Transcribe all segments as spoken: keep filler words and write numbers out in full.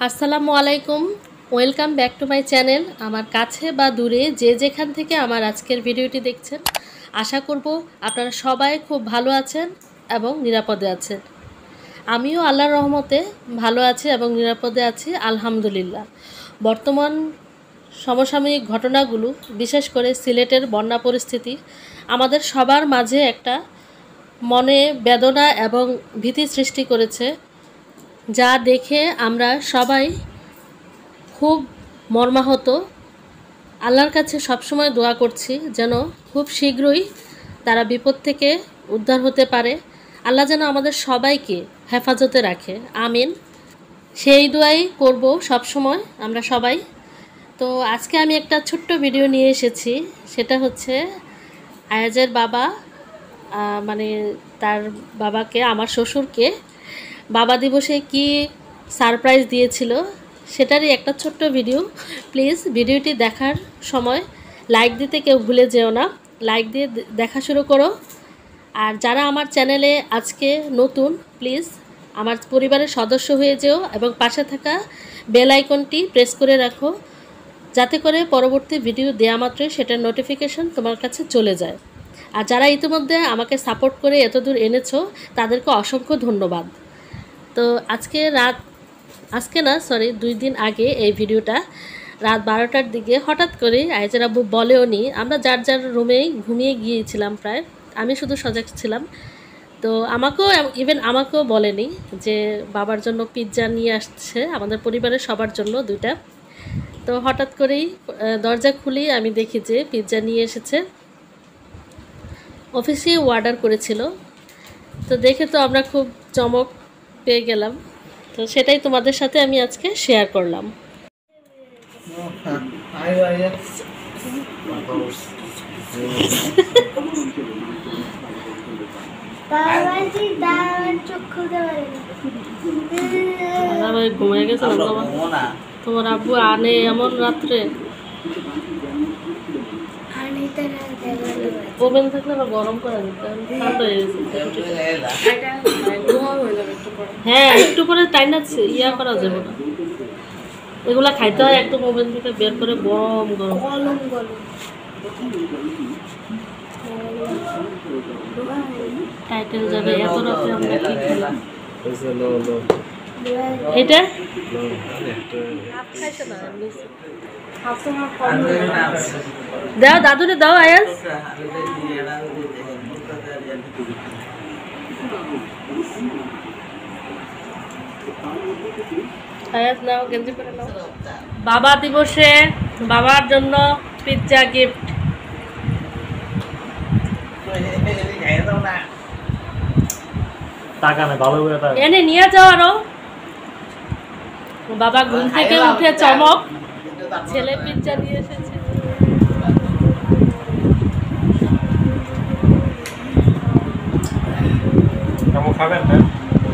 আসসালামু আলাইকুম, welcome back to my channel. আমার কাছে বা দূরে যে যেখান থেকে আমার আজকের ভিডিওটি দেখছেন, আশা করব আপনারা সবাই খুব ভালো আছেন এবং নিরাপদে আছেন। আমিও আল্লাহর রহমতে ভালো আছি এবং নিরাপদে আছি আলহামদুলিল্লাহ। বর্তমান সমসাময়িক ঘটনাগুলো, বিশেষ করে সিলেটের বন্যা পরিস্থিতি আমাদের সবার মাঝে একটা মনে বেদনা এবং ভীতি সৃষ্টি করেছে, যা দেখে আমরা সবাই খুব মর্মাহত। আল্লাহর কাছে সবসময় দোয়া করছি যেন খুব শীঘ্রই তারা বিপদ থেকে উদ্ধার হতে পারে। আল্লাহ যেন আমাদের সবাইকে হেফাজতে রাখে, আমিন। সেই দোয়াই করব সবসময় আমরা সবাই। তো আজকে আমি একটা ছোট্ট ভিডিও নিয়ে এসেছি, সেটা হচ্ছে আয়াজের বাবা, মানে তার বাবাকে, আমার শ্বশুরকে বাবা দিবসে কি সারপ্রাইজ দিয়েছিল সেটারই একটা ছোট্ট ভিডিও। প্লিজ ভিডিওটি দেখার সময় লাইক দিতে কেউ ভুলে যেও না, লাইক দিয়ে দেখা শুরু করো। আর যারা আমার চ্যানেলে আজকে নতুন, প্লিজ আমার পরিবারের সদস্য হয়ে যেও এবং পাশে থাকা বেল আইকনটি প্রেস করে রাখো, যাতে করে পরবর্তী ভিডিও দেওয়া মাত্রই সেটার নোটিফিকেশন তোমার কাছে চলে যায়। আর যারা ইতিমধ্যে আমাকে সাপোর্ট করে এতদূর এনেছো, তাদেরকে অসংখ্য ধন্যবাদ। তো আজকে রাত আজকে না সরি দুই দিন আগে এই ভিডিওটা রাত বারোটার দিকে হঠাৎ করে আয়েজের আব্বু বলেও নি, আমরা যার যার রুমেই ঘুমিয়ে গিয়েছিলাম প্রায়, আমি শুধু সজাগ ছিলাম। তো আমাকেও ইভেন আমাকেও বলেনি যে বাবার জন্য পিৎজা নিয়ে আসছে আমাদের পরিবারের সবার জন্য দুইটা। তো হঠাৎ করেই দরজা খুলেই আমি দেখি যে পিৎজা নিয়ে এসেছে, অফিসে অর্ডার করেছিল। তো দেখে তো আমরা খুব চমক পেয়ে গেলাম, তো সেটাই তোমাদের সাথে আমি আজকে শেয়ার করলাম। ঘুমিয়ে গেছিলাম, তোমার আব্বু আনে এমন রাত্রে। ওভেন থাকলে আবার গরম করে দিতে, ঠান্ডা হয়ে গেছে। হ্যাঁ, একটু পরে টাইনা ইয়া করা যাবে না, এগুলা খাইতে হয় একদম ওভেন থেকে বের করে গরম গরম গরম টাইটেল যাবে। এত রাতে আমরা কি খেলাম এটা? দাও দাদুরে দাও আয়াজ। আয়াজ নাও, গেঞ্জি পরে নাও। বাবা দিবসে বাবার জন্য পিৎজা গিফট। এনে নিয়ে যাও আরো। বাবা ঘুম থেকে উঠে চমক, ছেলে পিৎজা নিয়ে এসেছে। কেমন খাবেন না?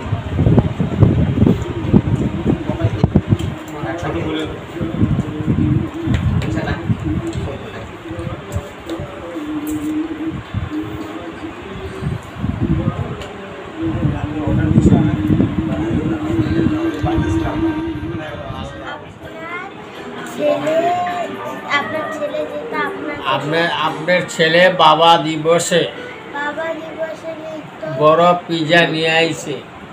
আপনার ছেলে বাবা দিবসে বড় পিজা নিয়ে আইছে,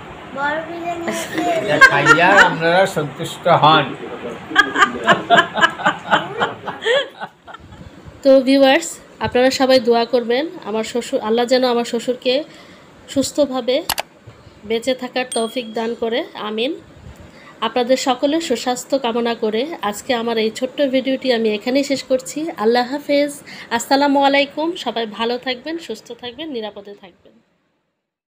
খাইয়া আপনারা সন্তুষ্ট হন। তো ভিউয়ার্স, আপনারা সবাই দোয়া করবেন আমার শ্বশুর, আল্লাহ যেন আমার শ্বশুরকে সুস্থভাবে বেঁচে থাকার তৌফিক দান করে, আমিন। আপনাদের সকলের সুস্বাস্থ্য কামনা করে আজকে আমার এই ছোট্ট ভিডিওটি আমি এখানেই শেষ করছি। আল্লাহ হাফেজ, আসসালামু আলাইকুম। সবাই ভালো থাকবেন, সুস্থ থাকবেন, নিরাপদে থাকবেন।